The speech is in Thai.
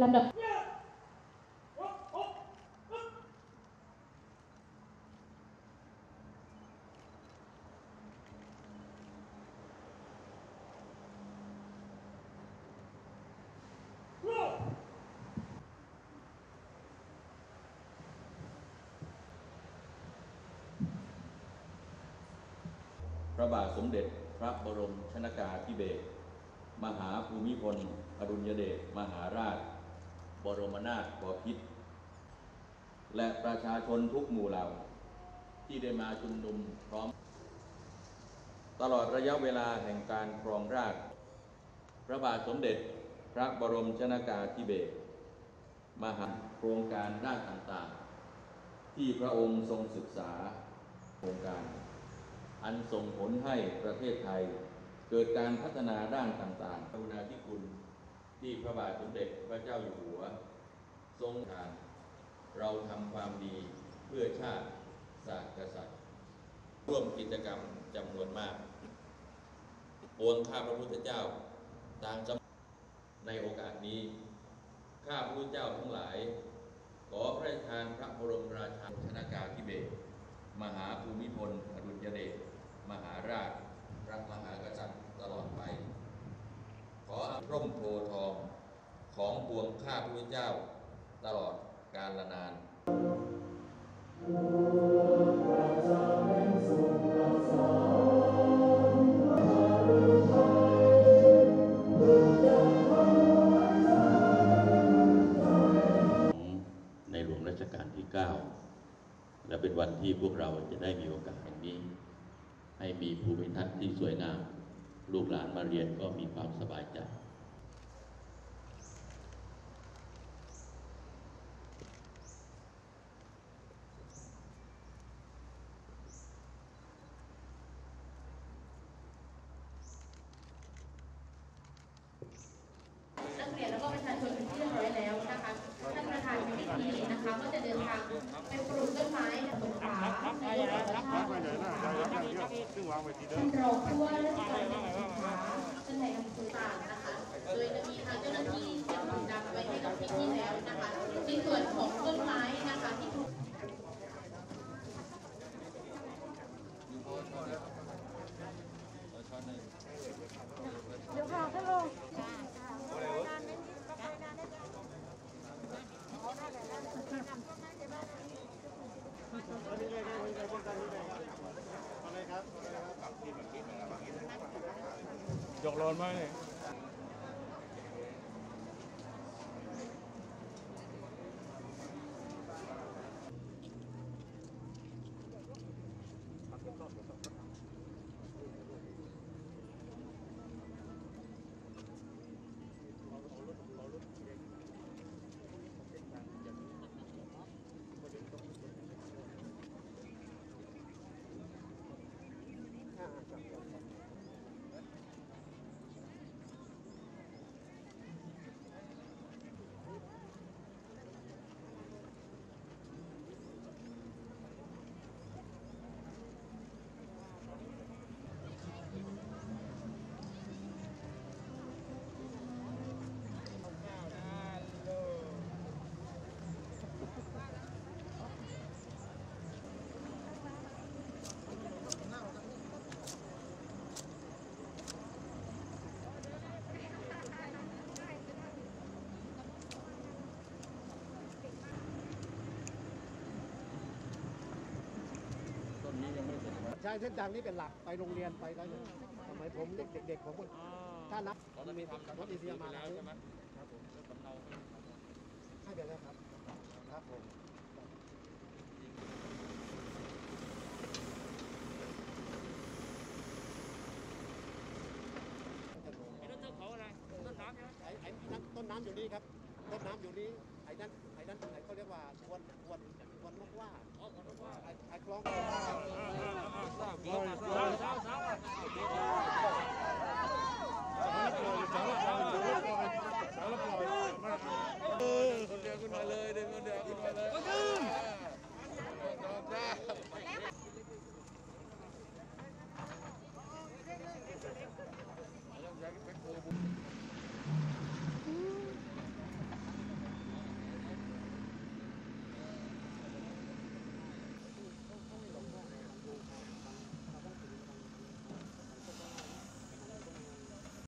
ลำดับพระบาทสมเด็จพระบรมชนกาธิเบศรมหาภูมิพลอดุลยเดชมหาราชบรมนาถบพิตรและประชาชนทุกหมู่เหล่าที่ได้มาชุมนุมพร้อมตลอดระยะเวลาแห่งการครองราชย์พระบาทสมเด็จพระบรมชนกาธิเบศรมหาโครงการด้านต่างๆที่พระองค์ทรงศึกษาโครงการอันส่งผลให้ประเทศไทยเกิดการพัฒนาด้านต่างๆกรุณาธิคุณที่พระบาทสมเด็จพระเจ้าอยู่หัวทรงทานเราทำความดีเพื่อชาติศาสตร์กษัตริย์ร่วมกิจกรรมจำนวนมากปวงข้าพระพุทธเจ้าต่างจำในโอกาสนี้ข้าพระพุทธเจ้าทั้งหลายขอพระราชทานพระบรมราชาชนกาธิเบศรมหาภูมิพลอดุลยเดชมหาราชพระมหากษัตริย์ตลอดไปขอร่มโพธิ์ทองของปวงข้าพระพุทธเจ้าตลอดกาลนานในหลวงรัชกาลที่ 9และเป็นวันที่พวกเราจะได้มีโอกาสแห่งนี้ให้มีภูมิทัศน์ที่สวยงามลูกหลานมาเรียนก็มีความสบายใจนักเรียนแล้วก็ประชาชนเป็นที่เรียบร้อยแล้วนะคะท่านประธานในพิธีนะคะก็จะเดินทางไปปลูกต้นไม้สงขลาในหลวงรัชกาลท่านรองผู้ว่าราชการจังหวัดสงขลาท่านนายอำเภอต่างนะคะโดยจะมีทางเจ้าหน้าที่เตรียมถุงดำไว้ให้กับพิธีแล้วนะคะในส่วนของต้นไม้นะคะที่ถูกเดี๋ยวค่ะท่านลงยกร้อนไหมเนี่ยใช้เส้นทางนี้เป็นหลักไปโรงเรียนไปได้เลยสมัยผมเด็กๆของคนถ้านับรถอีเซียมาแล้วใช่ไหมครับผมสำเนาให้ไปแล้วครับครับผมต้นน้ำอยู่นี่ครับต้นน้ำอยู่นี่ไอ้นั่นเขาเรียกว่าควนนกว่าไอ้คลอง